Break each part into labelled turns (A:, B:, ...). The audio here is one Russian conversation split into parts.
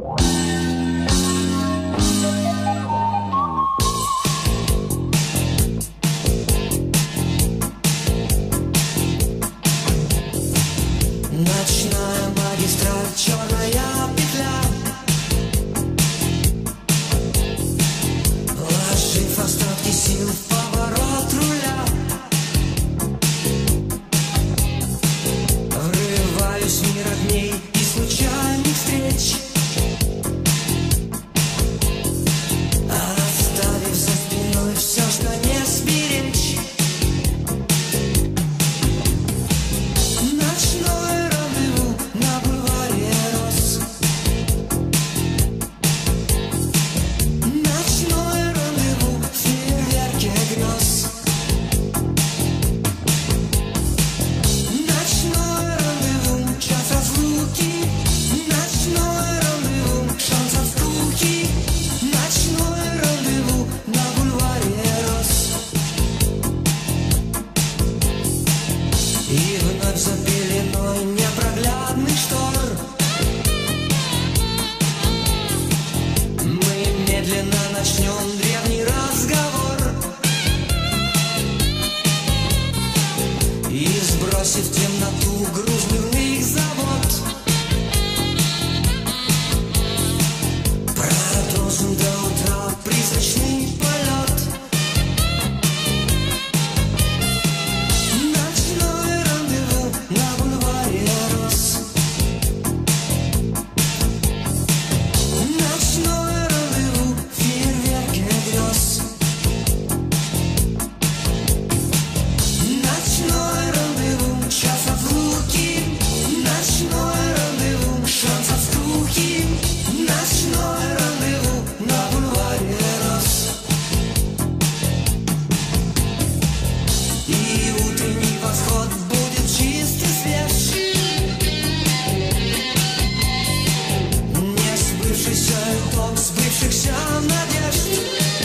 A: Ночная магистраль, черная петля, ложив остатки сил в поворот руля, врываюсь в мир огней и случайных встреч, оставив за спиной все, что не сберечь. Ночное рандеву на бульваре роз. Ночное рандеву в фейерверке грез. Ночное рандеву, час разлуки. Ночное рандеву, шанс от скуки. Ночное рандеву на бульваре роз. И вновь за пеленой непроглядных штор мы медленно начнем древний разговор. И сбросив темноту грузных забот, продолжим до утра призрачный полет. Ночное рандеву на бульваре роз. Ночное рандеву в фейерверке грез. Ночное рандеву, час разлуки. Ночное рандеву, шанс от скуки. Ночное рандеву на бульваре роз. И утренний восход будет чист и свеж. Не сбывшийся итог сбывшихся надежд.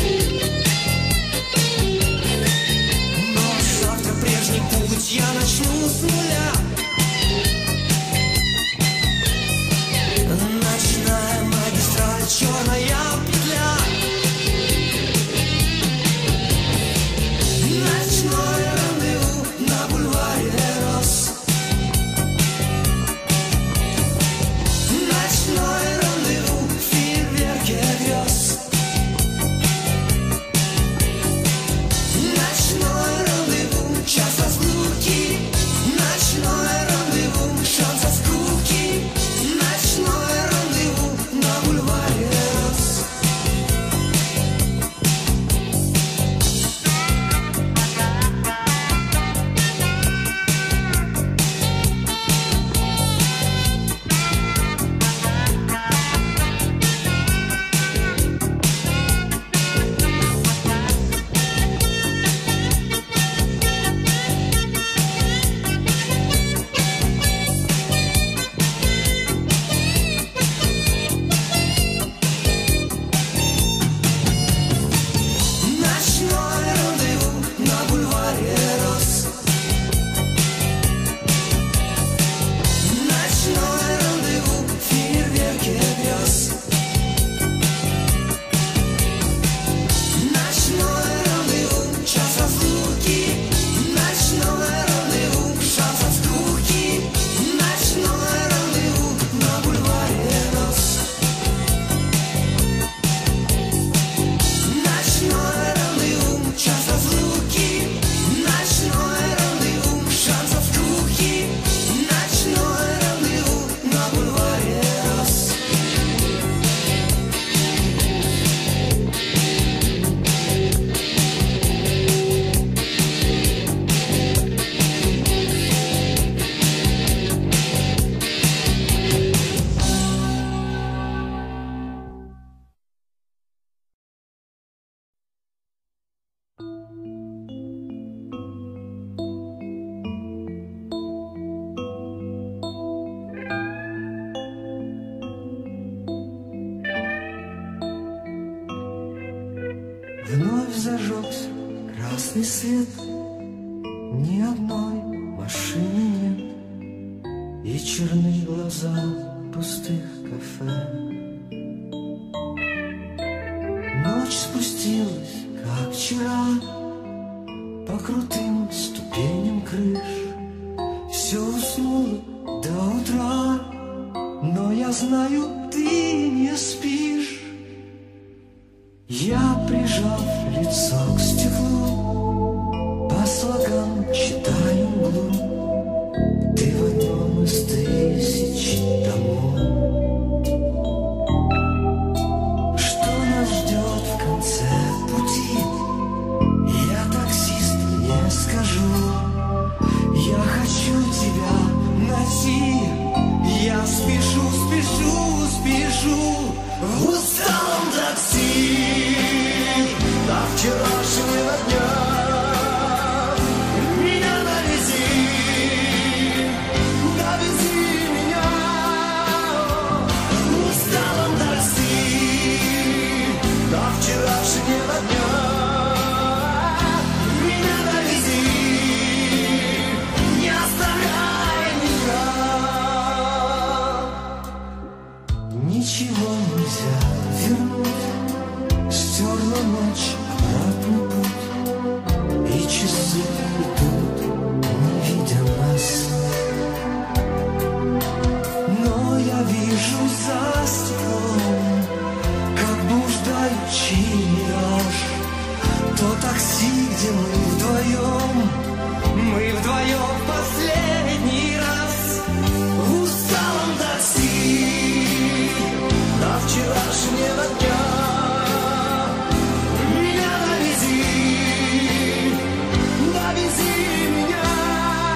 A: Но завтра прежний путь я начну с нуля. Ночная магистраль, черная петля. Ночное рандеву на бульваре роз. Ночное рандеву в фейерверке грез. Ночное рандеву, час разлуки. Ночное рандеву, шанс от скуки. Ночное рандеву на бульваре роз. Ночное рандеву на бульваре роз. Ночное рандеву в фейерверке грез. Ночное рандеву, час разлуки. Ночное рандеву, шанс от скуки. Ночное рандеву на бульваре роз. Ночное рандеву, час разлуки. Ночное рандеву, шанс от скуки. Ночное рандеву на бульваре роз. Вновь зажегся красный свет. Ни одной машины нет. И черные глаза пустых кафе. Ночь спустилась, как вчера, по крутым ступеням крыш. Все уснуло до утра, но я знаю, ты не спишь. Я, прижав лицо к стеклу, по слогам читаю мглу. Ты в одном из тысяч домов. Что нас ждет в конце пути, я таксист не скажу. Я хочу тебя найти, я спешу, спешу, спешу. В усталом такси до вчерашнего дня меня довези, довези меня. В усталом такси до вчерашнего дня меня довези, не оставляй меня. Ничего нельзя вернуть, стерла ночь обратный путь, и часы идут, не видя нас. Но я вижу за стеклом, как блуждающий мираж, то такси, где мы вдвоем последний раз. В усталом такси до вчерашнего дня меня довези, довези меня.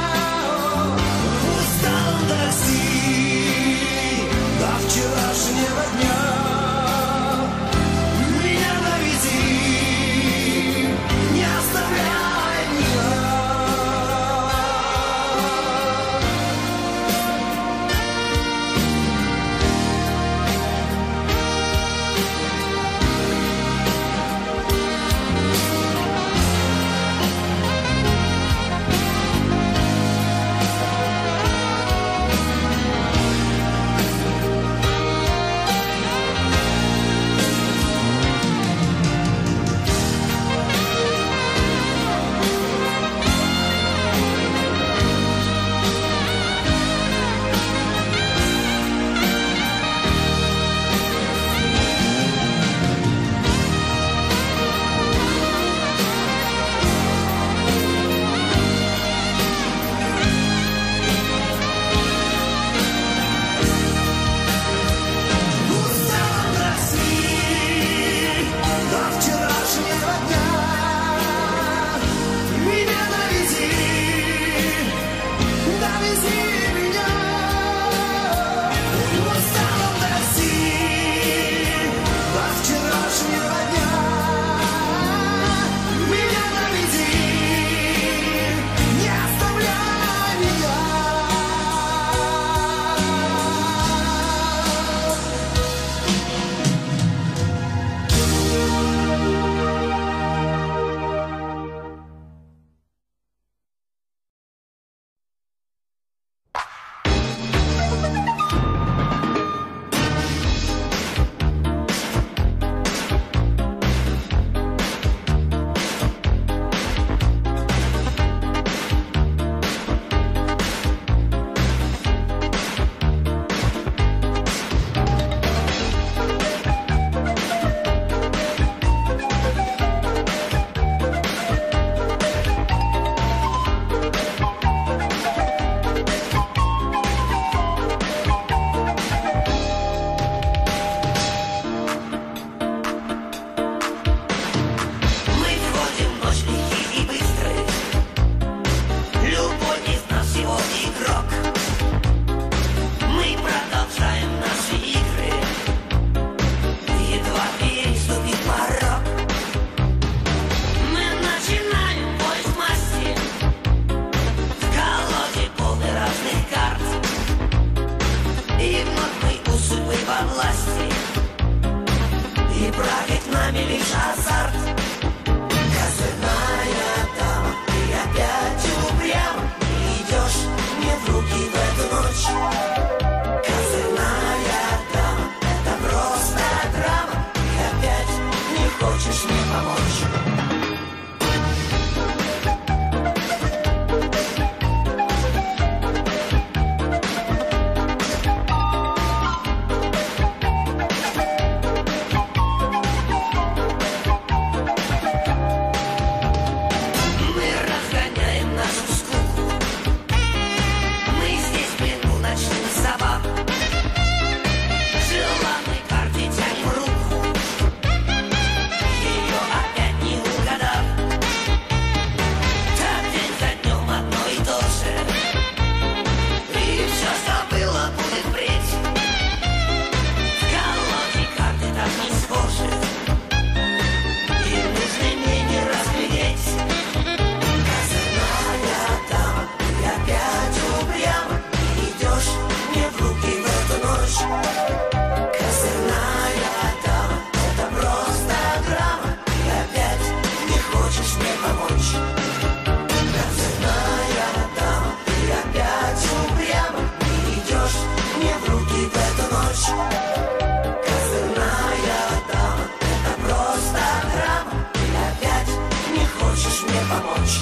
A: В усталом такси до вчерашнего помочь.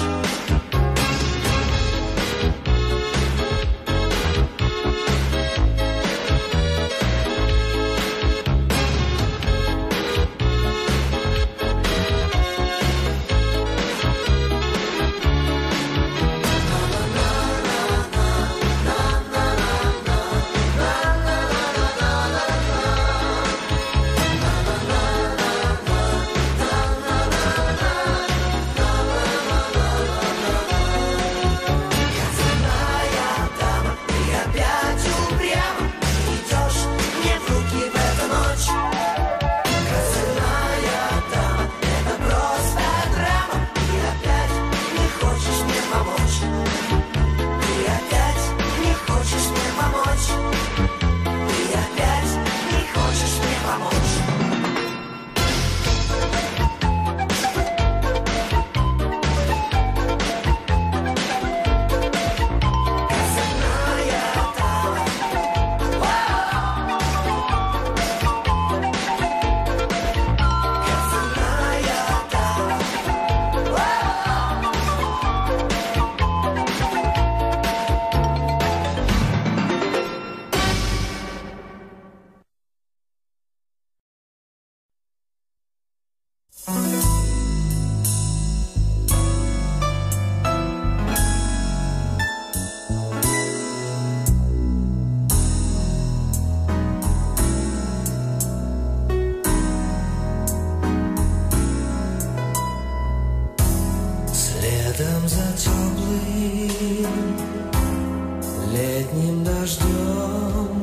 A: Следом за теплым летним дождем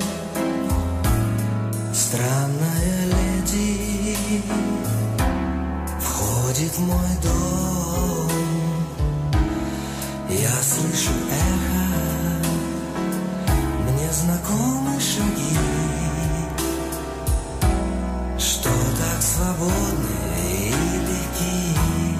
A: странная леди входит в мой дом. Я слышу эхо, мне знакомы шаги, что так свободны и легки.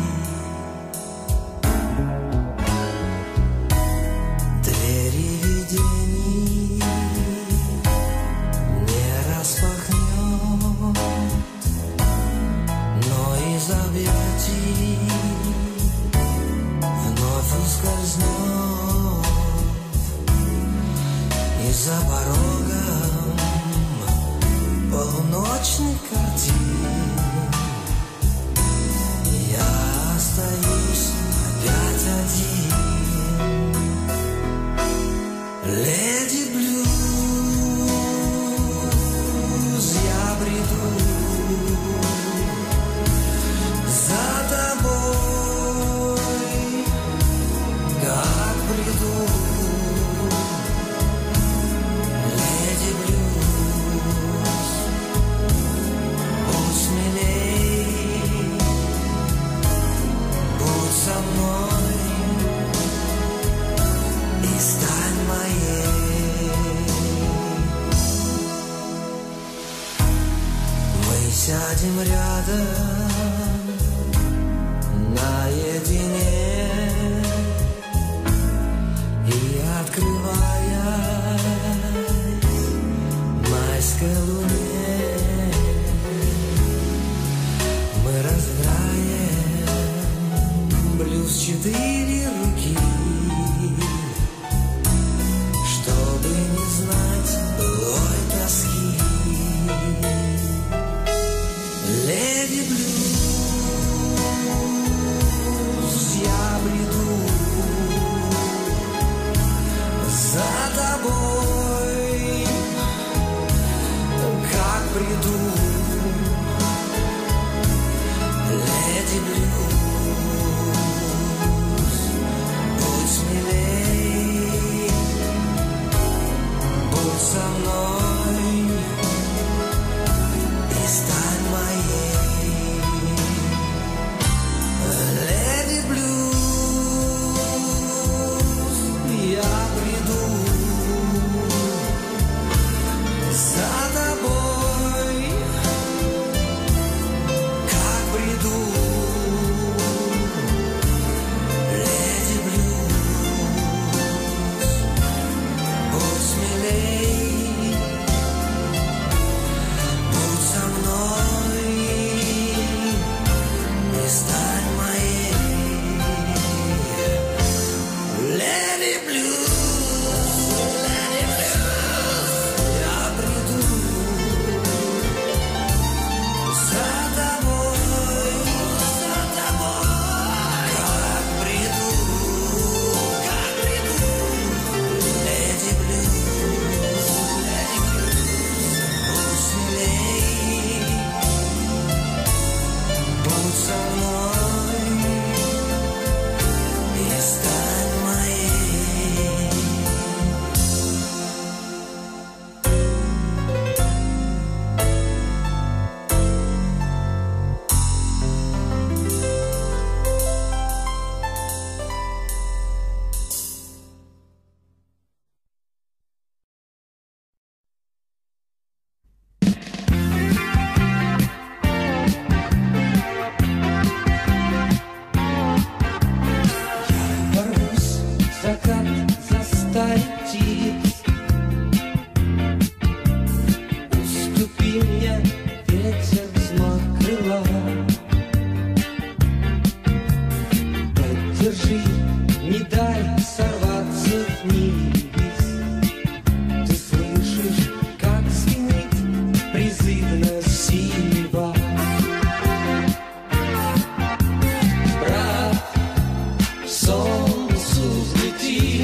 A: За порогом полуночных картин я остаюсь опять один. Леди Блюз, я приду за тобой, как приду. Сядем рядом наедине и, открывая майской луне, мы разыграем блюз 4 руки, чтобы не знать былой тоски. Леди Блюз, я приду за тобой, как приду. Леди Блюз, будь смелей, будь со мной и стань моей. За тобой, мне ветер взмах крыла. Поддержи, не дай сорваться вниз. Ты слышишь, как звенит призывно синева. Брат, к солнцу взлети,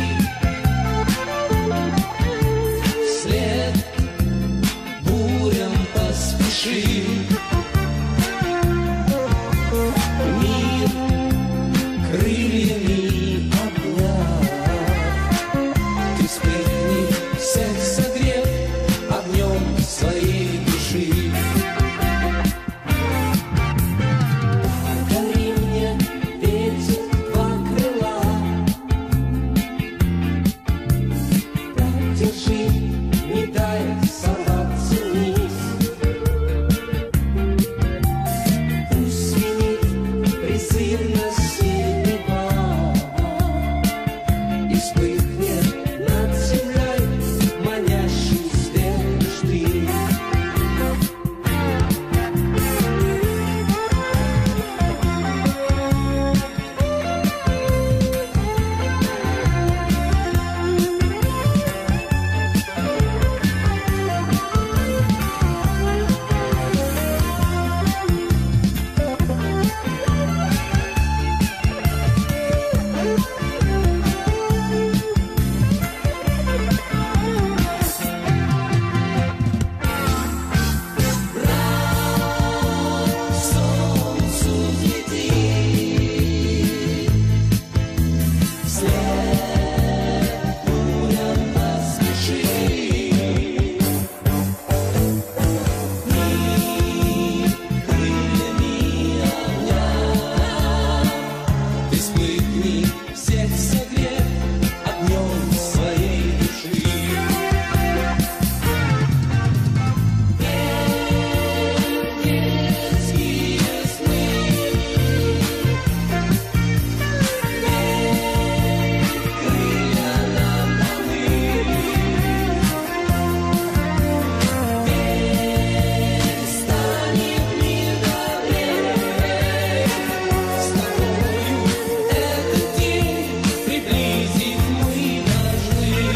A: вслед бурям поспеши. Мир крыльями обняв, ты вспыхни, всех согрев огнем своей души. Подари мне, ветер, два крыла, поддержи, не дай сорваться вниз. Пусть звенит призывно синева и вспыхнет над землей манящий свет мечты. Всех согрев огнем своей души. Детские сны, крылья нам даны. Станет мир добрее, с тобою этот день приблизить мы должны.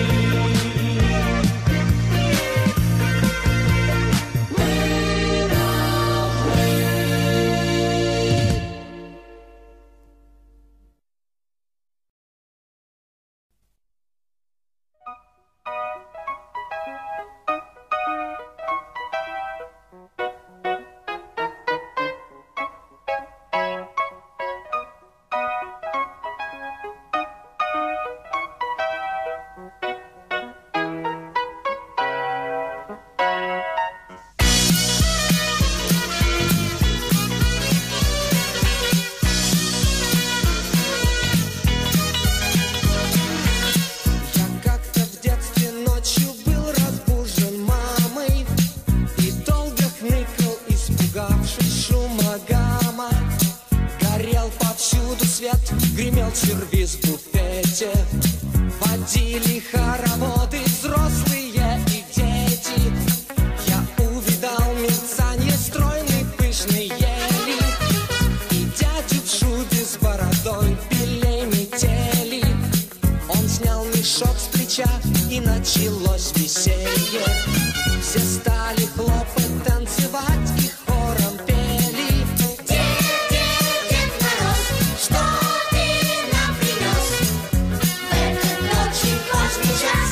A: Я как-то в детстве ночью был разбужен мамой и долго хныкал, испугавшись шума гамма. Горел повсюду свет, гремел сервиз в буфете, водили хороводы взрослые и дети. Я увидал мерцанье стройной пышной ели и дядю в шубе с бородой белей метели. Он снял мешок с плеча, и началось веселье. Все стали хлопать, танцевать и хором пели.
B: Дед Мороз, что ты нам принес в этот очень поздний час?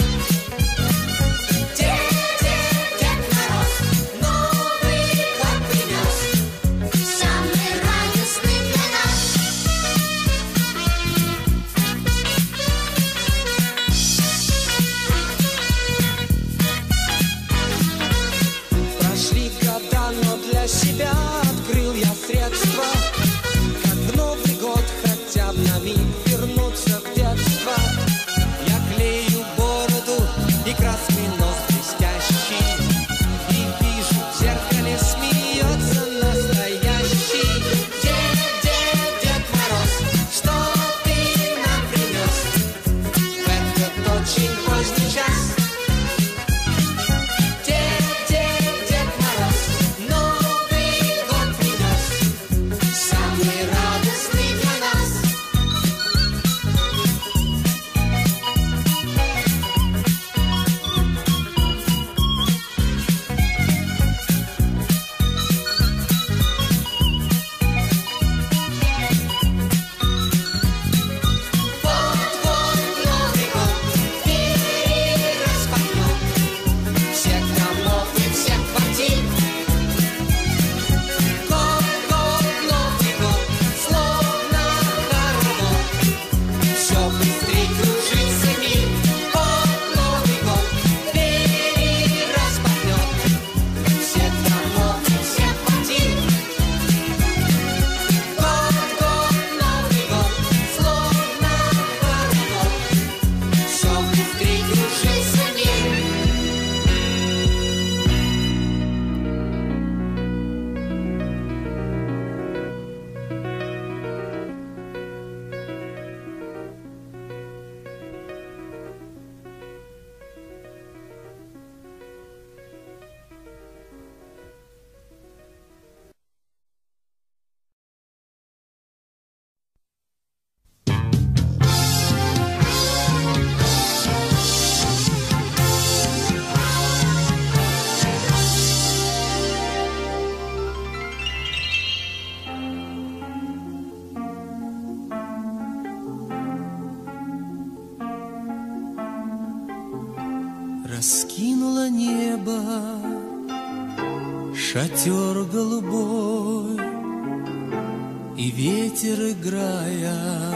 B: Дед Мороз, Новый год принес, самый радостный для нас.
A: Шатер голубой, и ветер, играя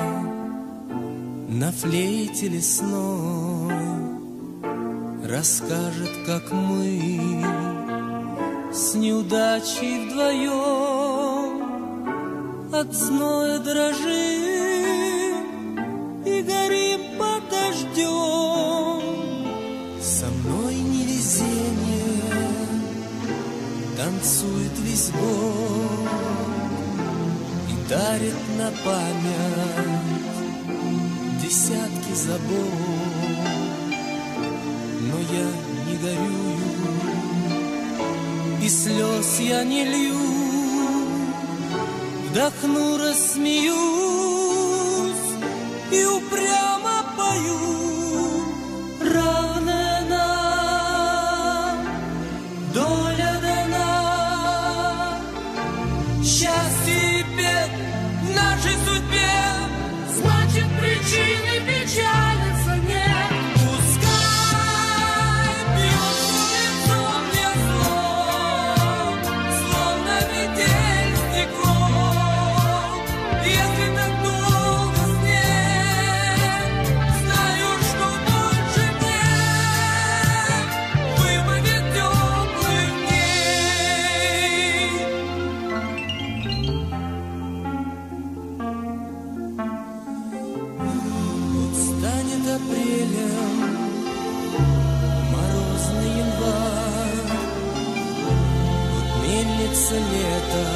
A: на флейте лесной, расскажет, как мы с неудачей вдвоем от зноя дрожим и горим под дождем. Со мной невезение танцует весь год и дарит на память десятки забот. Но я не горюю, и слез я не лью, вдохну, рассмеюсь и упрямо пою. Равная нам доля дана, счастье и бед в нашей судьбе, значит, причины печалиться нет. Пускай бьется в лицо мне зло, словно метель стекло. Если так долго снег, знаю, что больше нет выпадет теплых дней. Вот станет апрелем морозный январь, вот мельница лета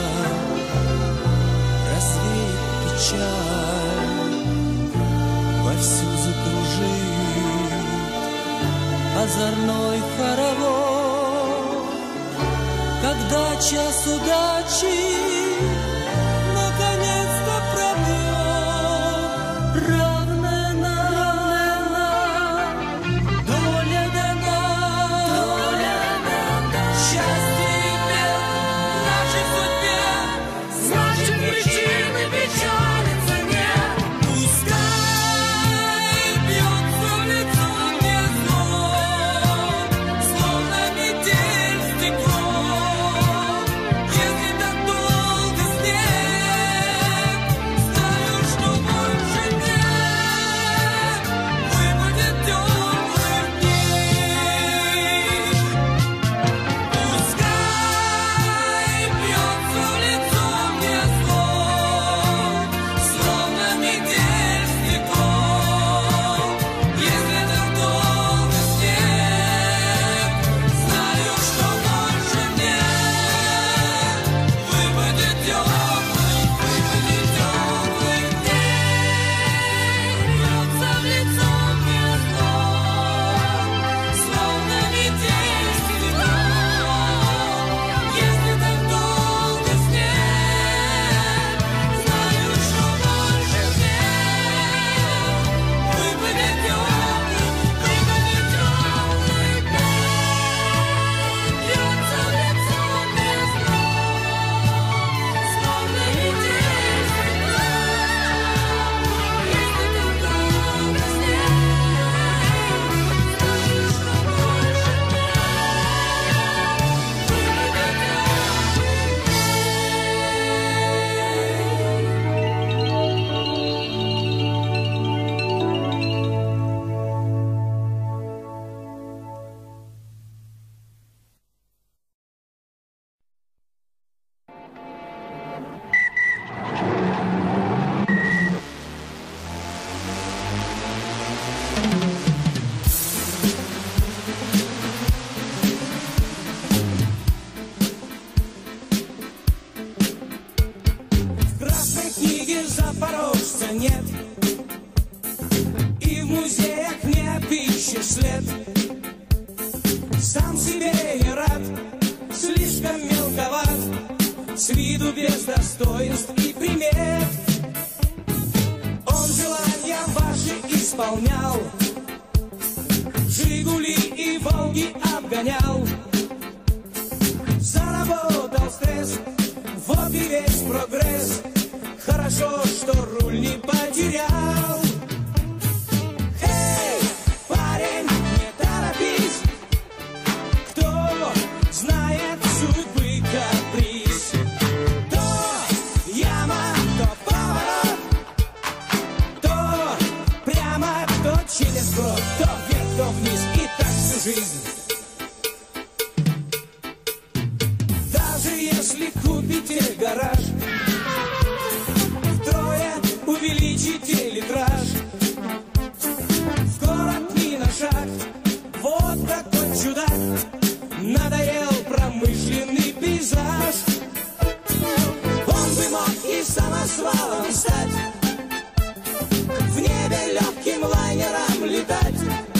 A: развеет печаль, вовсю закружит озорной хоровод, когда час удачи наконец-то пробьет. Равная нам доля дана, счастье и бед в нашей судьбе, значит, причины печалиться нет. Пускай бьется в лицо мне зло, словно метель стекло. Если так долго снег, знаю, что больше нет выпадет теплых дней. Пускай бьется в лицо мне зло, словно метель стекло. Если так долго снег, знаю, что больше нет выпадет теплых дней. Бьется в лицо мне зло, словно метель стекло. Если так долго снег, знаю, что больше нет выпадет теплых дней. Бьется в лицо мне зло, словно метель стекло. Если так долго снег, знаю, что больше В красной книге запорожца нет, и в музеях не отыщешь след. Сам себе не рад, слишком мелковат, с виду без достоинств и примет. Он желания ваши исполнял, «Жигули» и «Волги» обгонял. Заработал стресс, вот и весь прогресс. Хорошо, что руль не потерял. Эй, парень, не торопись, кто знает судьбы если купите гараж, втрое увеличите литраж. В город ни на шаг, вот такой чудак, надоел промышленный пейзаж. Он бы мог и самосвалом стать, в небе легким лайнером летать.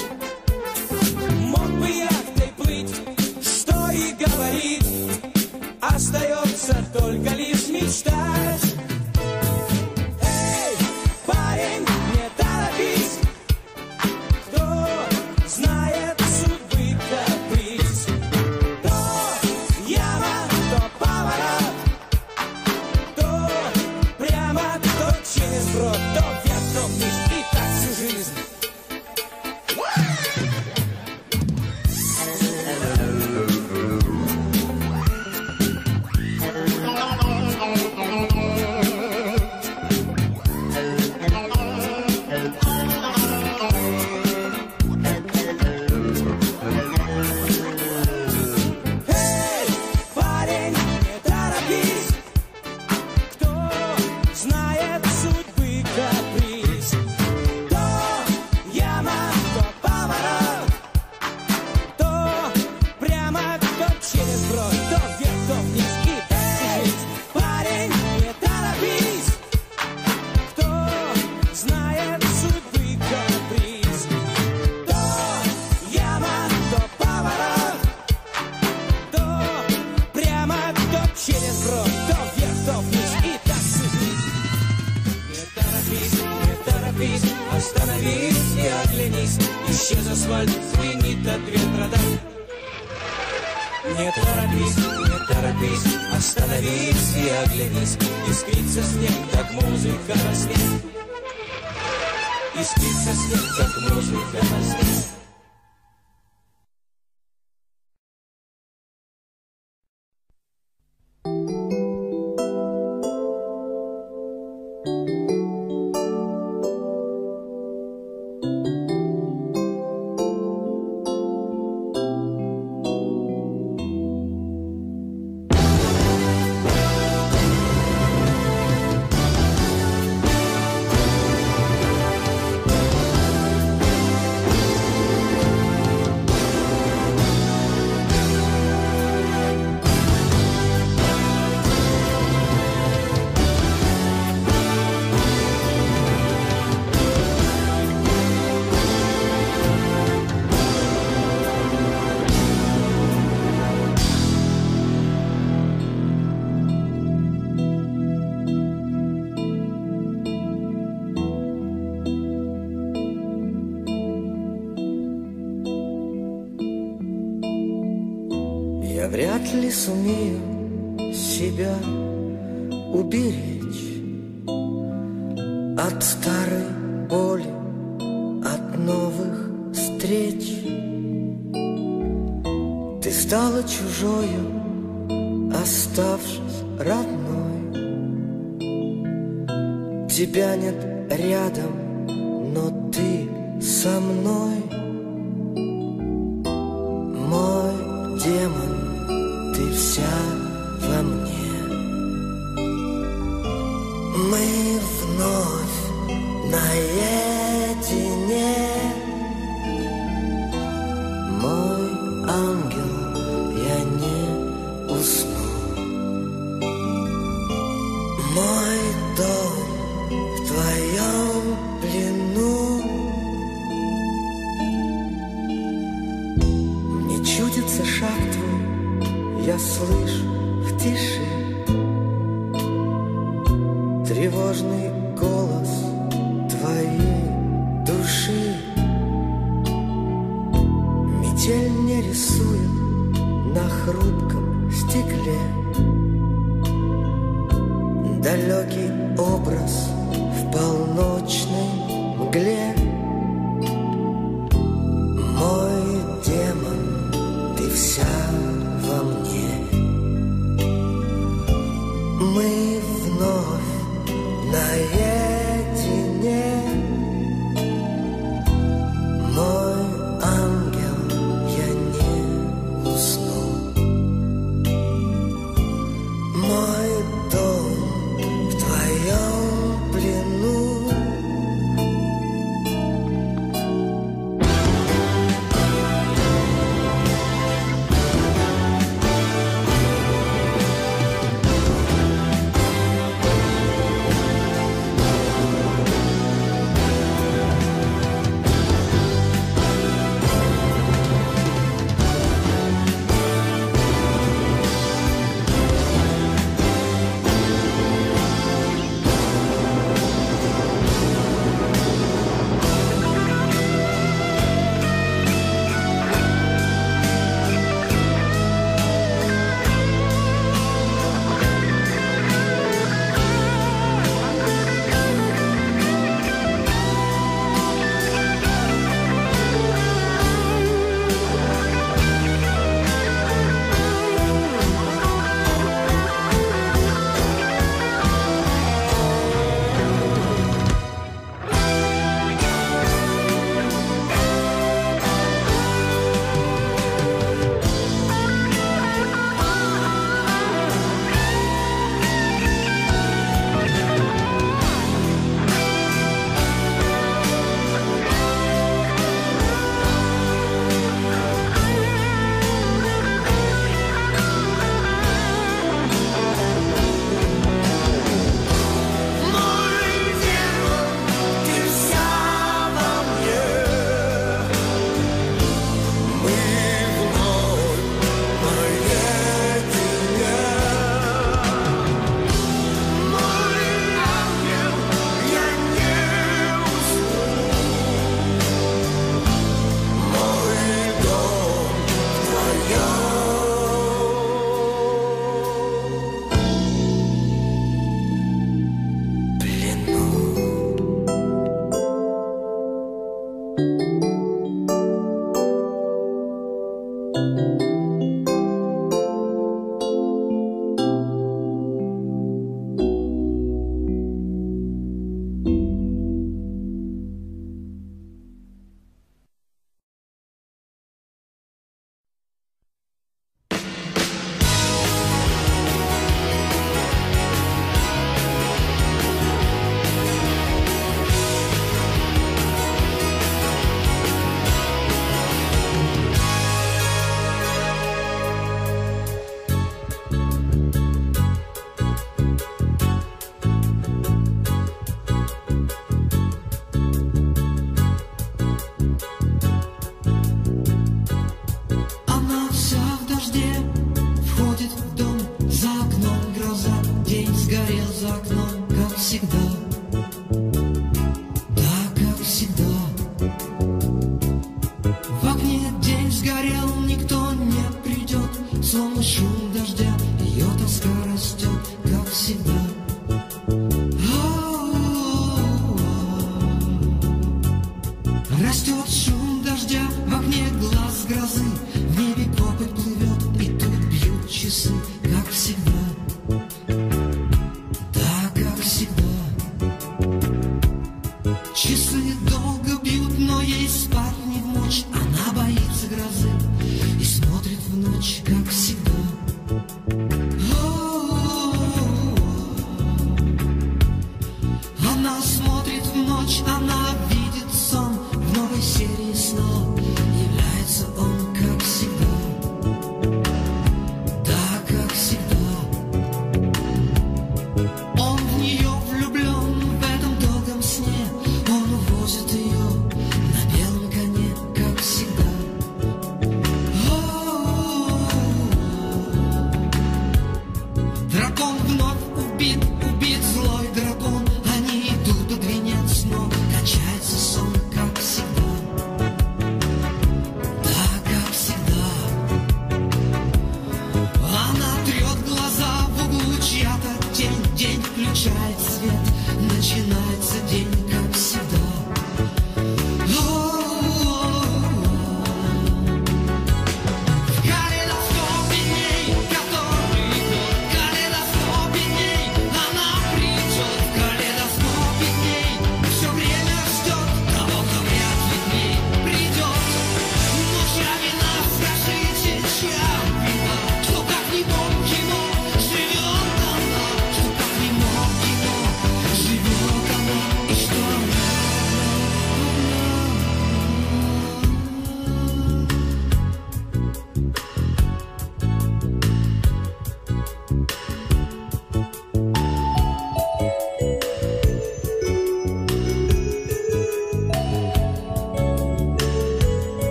A: Мог бы яхтой плыть, что и говорит, остается только лишь мечтать. Эй, парень, не торопись, кто знает судьбы каприз. То яма, то поворот, то прямо, то через брод, то вверх, то вниз, и так всю жизнь. Эй, парень, не торопись, кто знает судьбы каприз. То яма, то поворот, то прямо, то через брод, то вверх, то вниз, и так всю жизнь. Парень, не торопись, кто знает судьбы каприз. То яма, то поворот, то прямо, то через брод, то вверх, то вниз, и так всю жизнь. Не торопись, остановись и оглянись, исчез асфальт, звенит от ветра дым. Не торопись, остановись и оглянись, искрится снег, как музыка во сне. Искрится снег, как музыка во сне.
C: Я вряд ли сумею себя уберечь от старой боли, от новых встреч. Ты стала чужою, оставшись родной. Тебя нет рядом, но ты со мной. Мой демон, ты вся во мне. Мы вновь наедине. Мой ангел, я не усну. Мой дом в твоем плену. Мне чудится шаг твой, я слышу в тиши тревожный голос твоей души. Метель мне рисует на хрупком стекле далекий образ в полночной мгле. Мой демон, ты вся во мне. Мы вновь наедине. Мой ангел, я не усну. входит в дом, за окном гроза, день сгорел за окном, как всегда. Да, как всегда. В окне день сгорел, никто не придет, словно шум дождя, ее тоска растет, как всегда. Растет шум дождя, в окне глаз грозы, в небе копоть плывет, и тут бьют часы, как всегда. Да, как всегда. Часы долго бьют, но ей спать не вмочь, она боится грозы и смотрит в ночь, как всегда. Она смотрит в ночь, она видит сон, в новой серии снова является он, как всегда. Да, как всегда.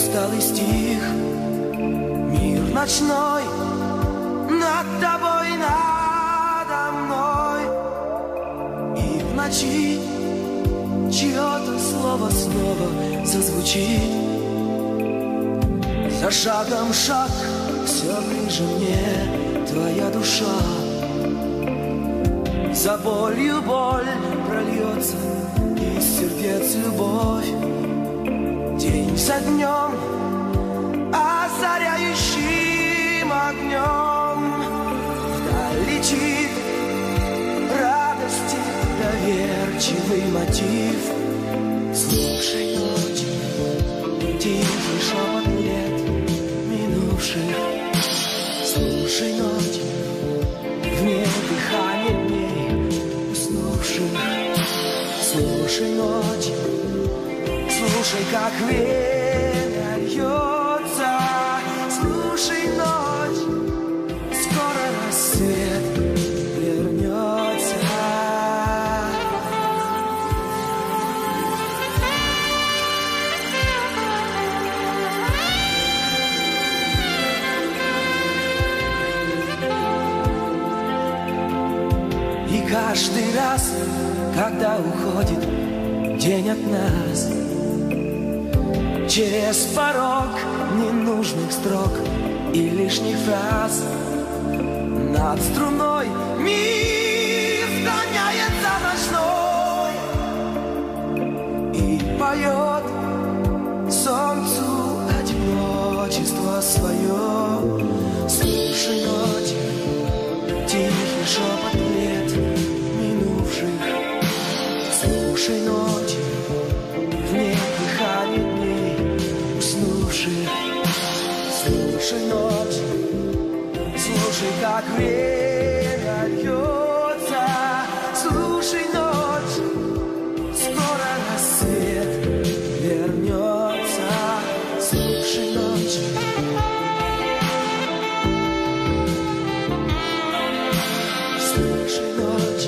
C: усталый стих. Мир ночной над тобой, надо мной. И в ночи чье-то слово снова зазвучит. За шагом шаг, все ближе мне твоя душа. За болью боль прольется из сердец любовь. День за днем, озаряющим огнем, вдаль летит радости доверчивый мотив. Слушай ночь, тихий шепот лет минувших. Слушай ночь, в ней дыхание дней уснувших. Слушай ночь, слушай, как время льется. Слушай ночь, скоро рассвет вернется. И каждый раз, когда уходит день от нас, через порог ненужных строк и лишних фраз, над струной мир склоняется ночной и поет солнцу одиночество свое. Слушай ночь, тихий шепот лет минувших. Слушай ночь, в ней дыхание дней уснувших. Слушай ночь, слушай, как время льется. Слушай ночь, скоро рассвет вернется. Слушай ночь. Слушай ночь.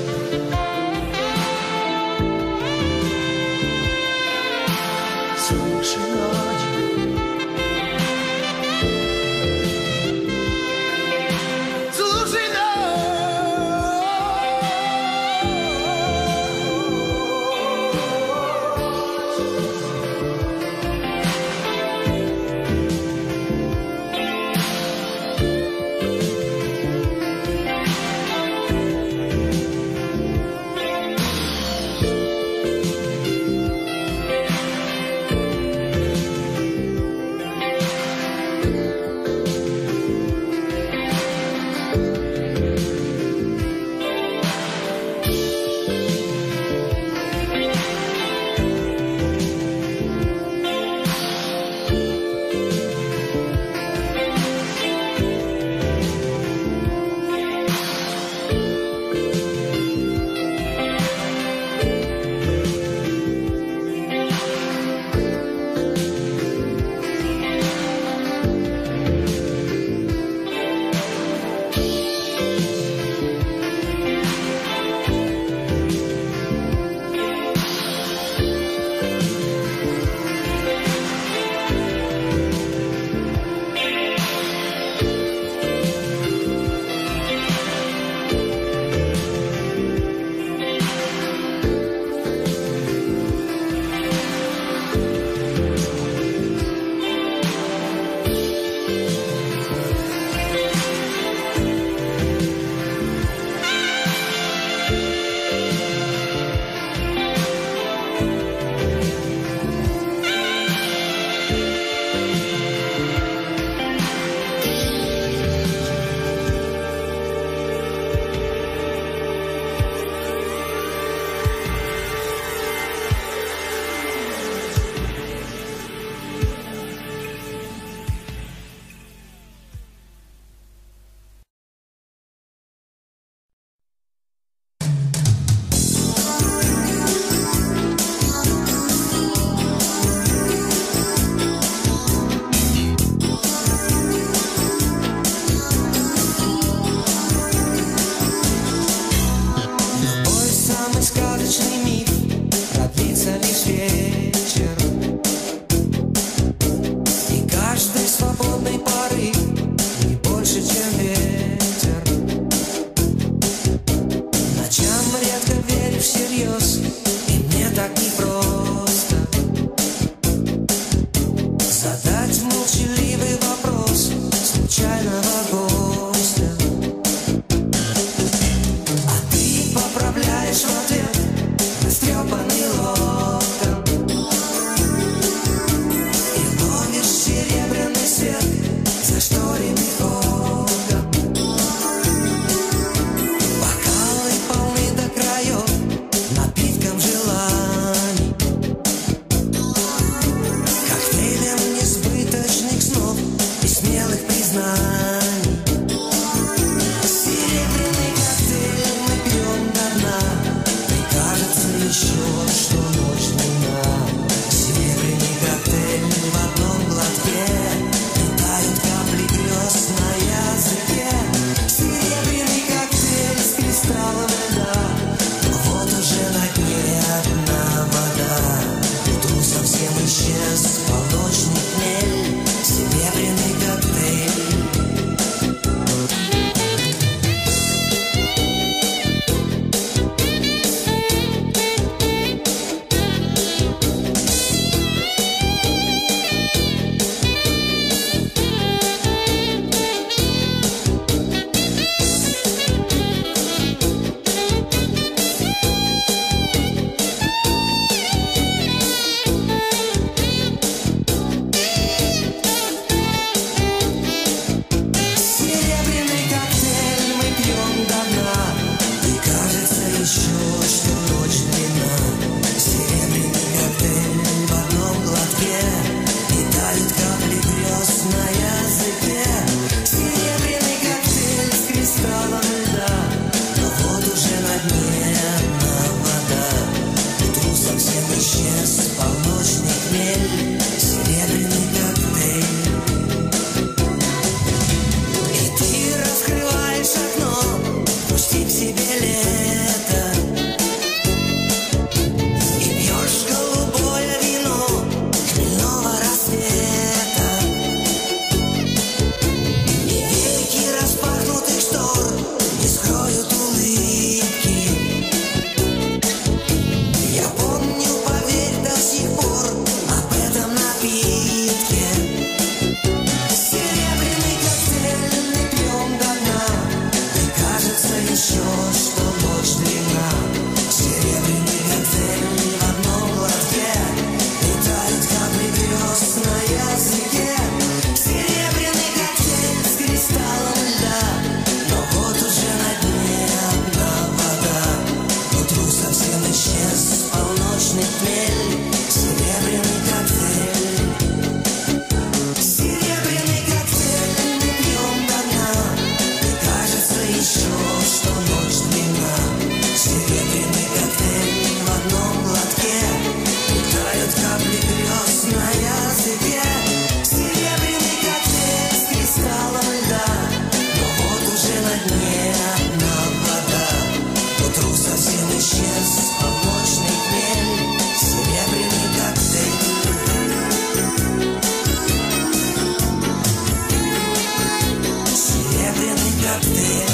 C: Слушай ночь. Слушай так непросто задать молчаливый вопрос случайного гостя. А ты поправляешь в ответ растрепанный локон и ловишь серебряный свет за шторенный окон. Бокалы полны до краев напитком желаний, коктейлем несбыточных снов и смелых признаний. Серебряный коктейль мы пьем до дна, и кажется еще, что ночь длинна. Серебряный коктейль в одном глотке, летают капли грез на языке. Серебряный коктейль с кристаллом льда, но вот уже на дне одна вода. Утру совсем исчез полночный хмель. Серебряный коктейль. Серебряный коктейль мы пьем до дна, и кажется еще, что ночь длинна. Серебряный коктейль в одном глотке, и тают капли грез на языке. Серебряный коктейль с кристаллом льда, но вот уже на дне одна вода. Утру совсем исчез полночный хмель. Серебряный коктейль. И ты раскрываешь окно, пусти к себе лето, и пьешь голубое вино хмельного рассвета. И веки распахнутых штор не скроют улыбки. Я помню, поверь, до сих пор об этом напитке. Серебряный коктейль мы пьем до дна, и кажется еще, что ночь длинна. Серебряный коктейль в одном глотке, летают капли грез на языке. Серебряный коктейль с кристаллом льда, но вот уже на дне одна вода. Утру совсем исчез полночный хмель. Серебряный коктейль. Серебряный коктейль мы пьем до дна, и кажется еще, что ночь длинна. Серебряный коктейль в одном глотке, тают капли грез на языке. Серебряный коктейль с кристаллом льда, но вот уже на дне одна вода. Утру совсем исчез полночный хмель. Серебряный коктейль. Серебряный коктейль.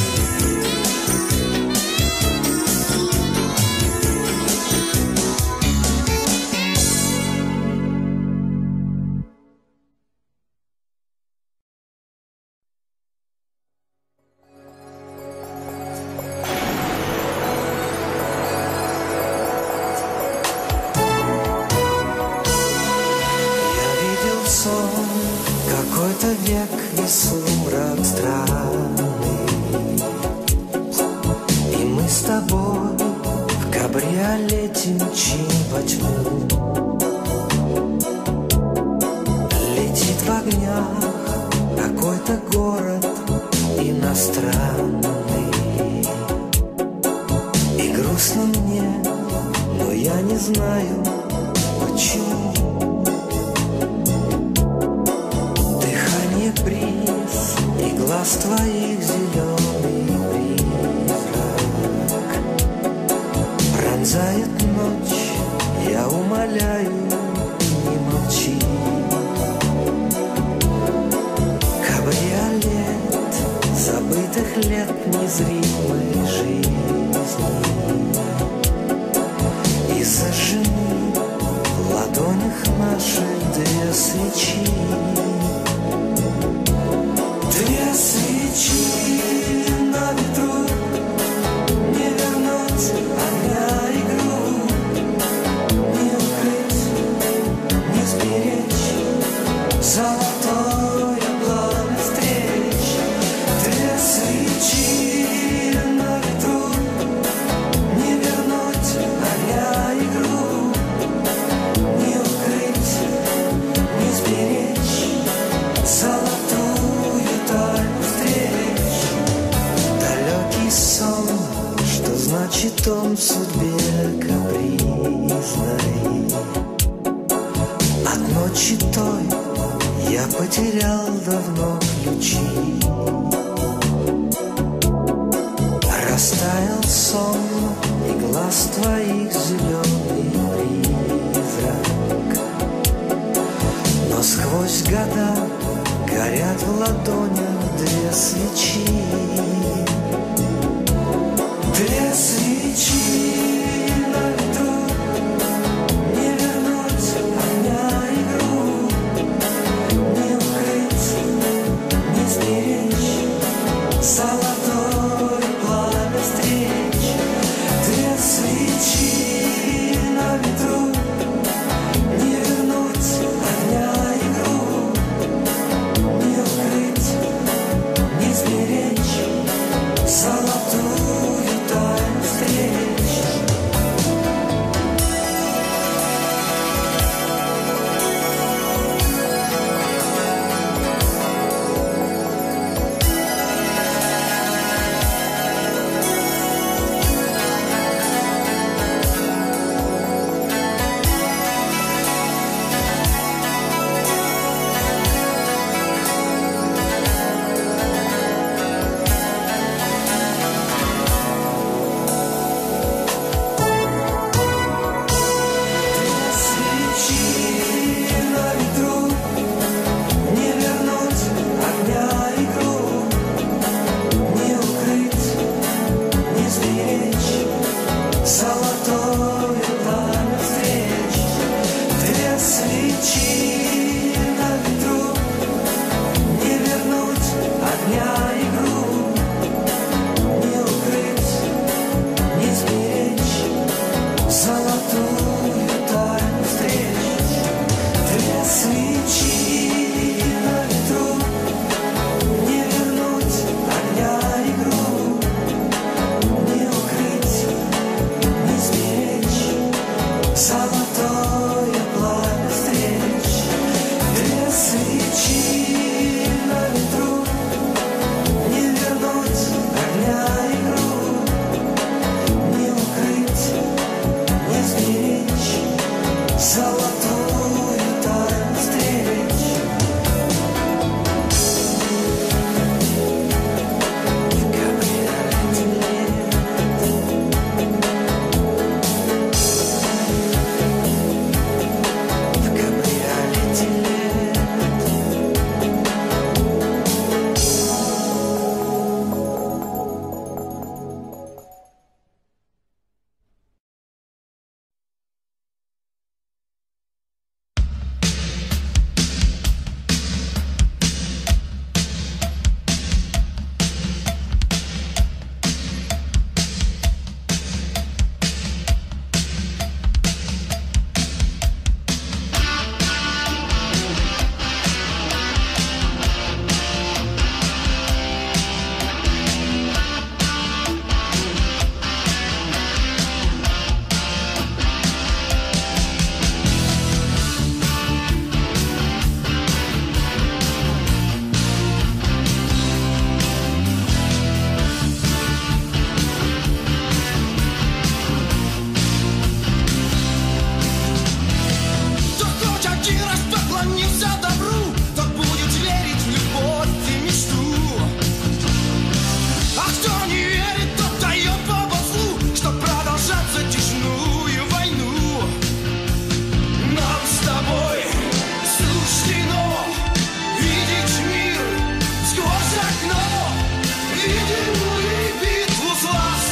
C: Я видел сон, какой-то век и сумрак странный, и мы с тобой в кабриолете мчим во тьму. Летит в огнях какой-то город иностранный, и грустно мне, но я не знаю почему. Дыхание бриз и глаз твоих зеленый призрак пронзает ночь. Я умоляю, не молчи. Кабриолет забытых лет незримой жизни, и зажжены ладонях наших две свечи. Две свечи на ветру, не вернуть огня игру, не укрыть, не сберечь золотое пламя встреч. Две свечи на ветру, не вернуть огня игру, не укрыть, не сберечь золотую тайну встреч. Далекий сон, что значит он в судьбе капризной. От ночи той я потерял давно ключи. Растаял сон и глаз твоих зеленый призрак. Но сквозь года горят в ладонях две свечи. Две свечи на ветру, не вернуть огня игру, не укрыть, не сберечь золотое пламя встреч. Две свечи на ветру, не вернуть огня игру, не укрыть, не сберечь золотую тайну встреч.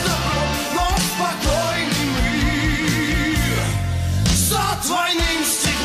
D: Двойным стилем.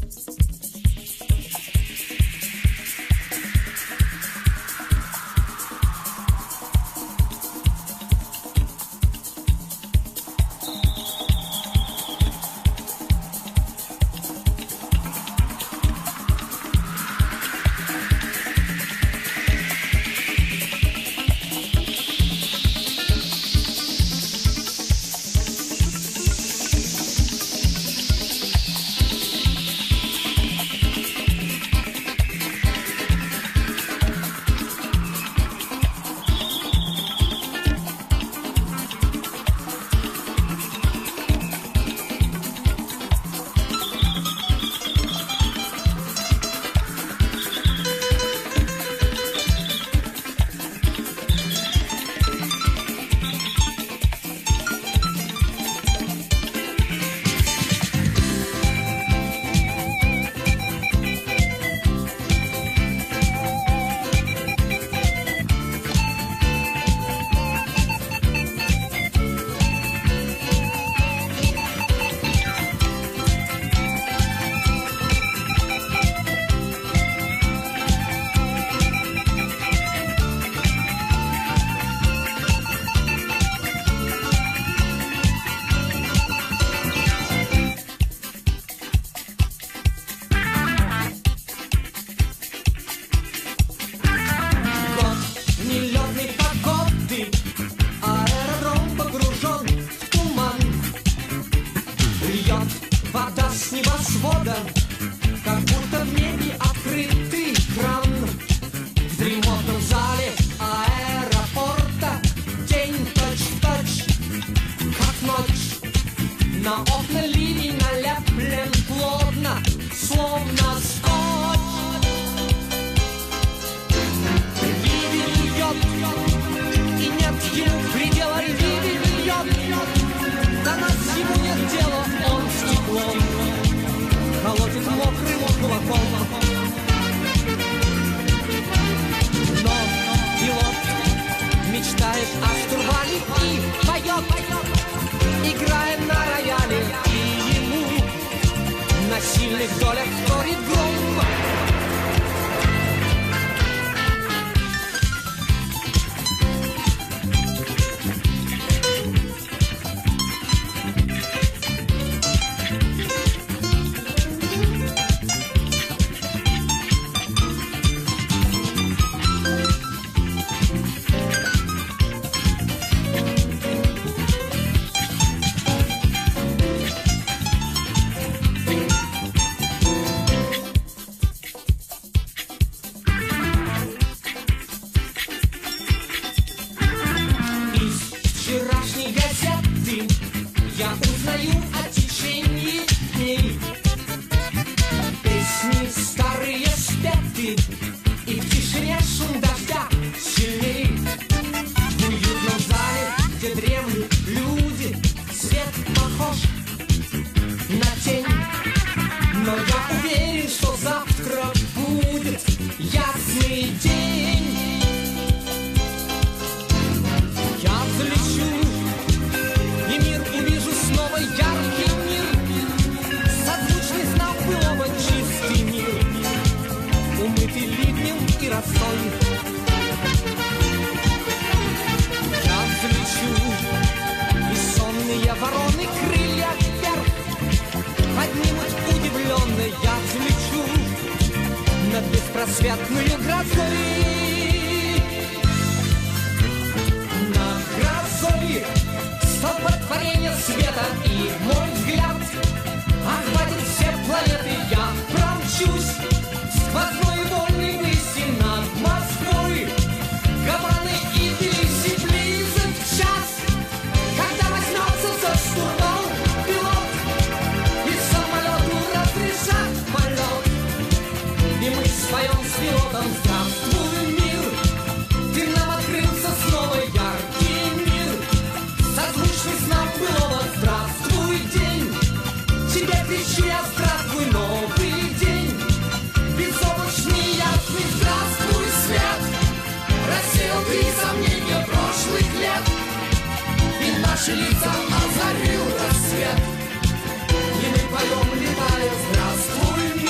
D: беспросветную грозой. Над грозой столпотворение света, и мой взгляд охватит все планеты. Я промчусь сквозной вольной выси над Москвой, Гаваной и Тбилиси. Близок час, когда возьмется за штурвал пилот, и самолету разрешат полет, и мы споем с пилотом: здравствуй, мир, ты нам открылся снова яркий мир, созвучный с нам былого. Здравствуй, день, тебе кричу я: здравствуй, новый день, безоблачный, ясный. Здравствуй, свет, рассеял ты сомнения прошлых лет, и наши лица озарил рассвет, и мы поем, летая: здравствуй,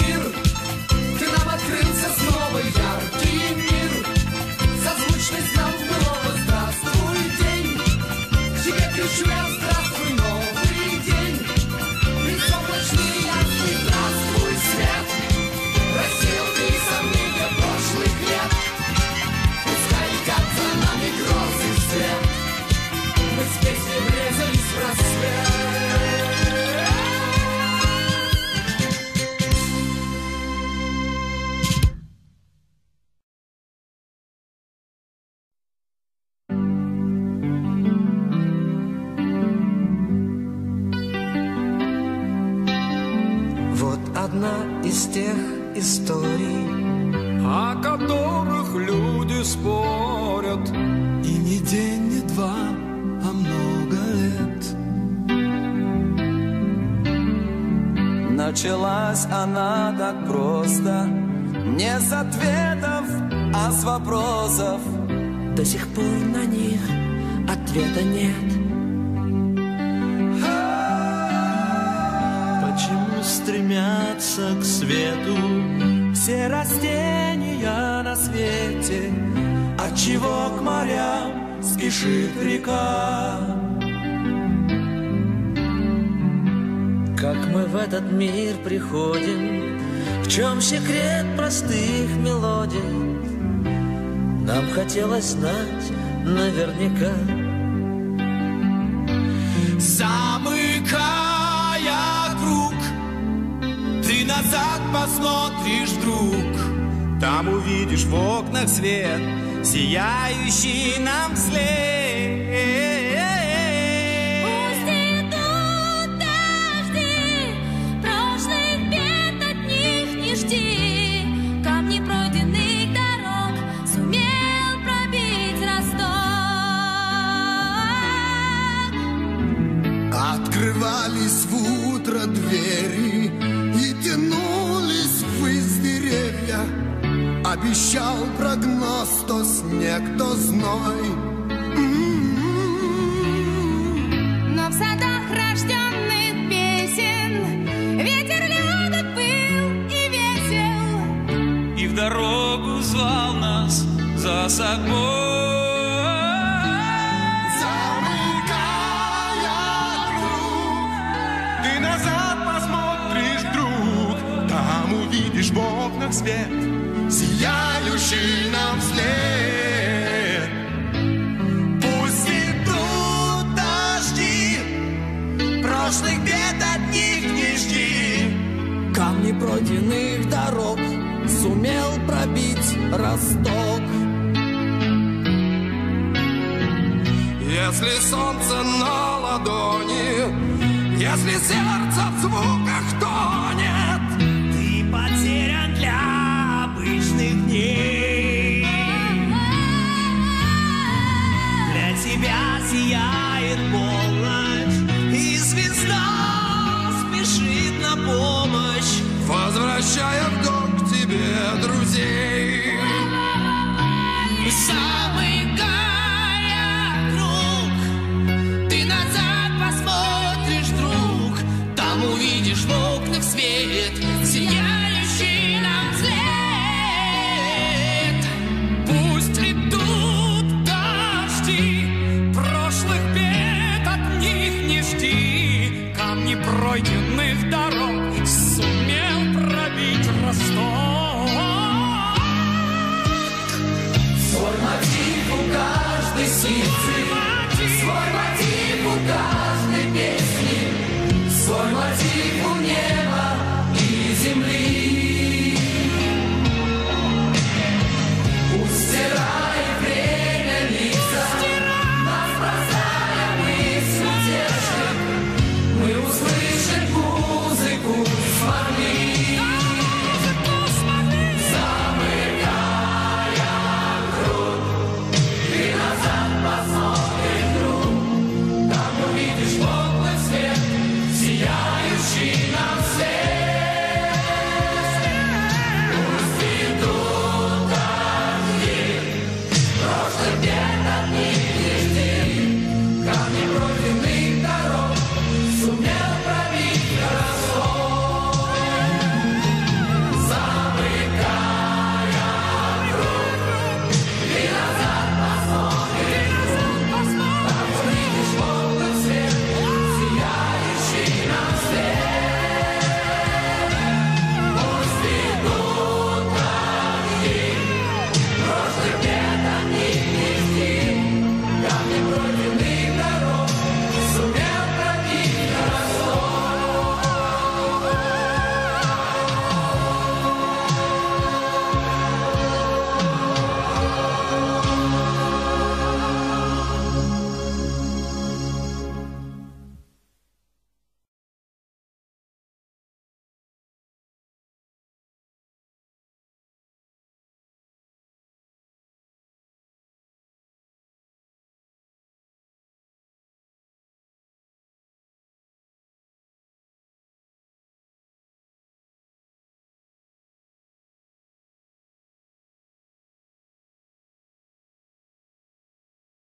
C: из тех историй,
A: о которых люди спорят.
C: и не день, не два, а много лет. Началась она так просто, не с ответов, а с вопросов. До сих пор на них ответа нет. Почему стремятся к свету все растения на свете? Отчего к морям спешит река? Как мы в этот мир приходим, в чем секрет простых мелодий? Нам хотелось знать наверняка. Замыкая круг, ты назад посмотришь вдруг, там увидишь в окнах свет, сияющий нам вслед.
B: Пусть идут дожди, прошлых бед от них не жди. Камни пройденных дорог сумел пробить росток.
C: Открывались в утро двери и тянулись ввысь деревья. Обещал прогноз то снег, то зной.
B: Но в садах рожденных песен ветер легок был и весел,
A: И в дорогу звал нас за собой. Замыкая круг, ты назад посмотришь вдруг, там увидишь в окнах свет, сияющий нам вслед. Пусть идут дожди, прошлых бед от них не жди.
C: Камни пройденных дорог сумел пробить росток.
A: Если солнце на ладони, если сердце в звуках тонет, ты потерян для обычных дней. Для тебя сияет полночь, и звезда спешит на помощь, возвращая в дом к тебе друзей.